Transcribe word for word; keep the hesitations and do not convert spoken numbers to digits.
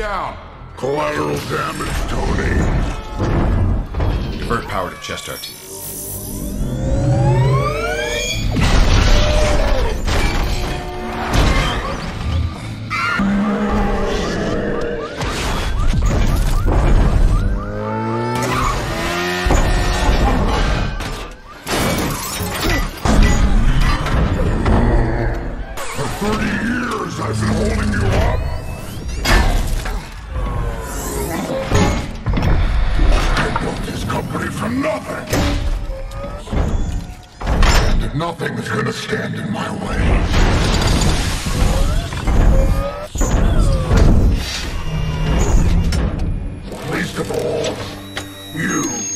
down. Collateral damage, Tony. Divert power to chest R T. For thirty years I've been holding you up. I built this company from nothing. And nothing is gonna stand in my way. Least of all, you.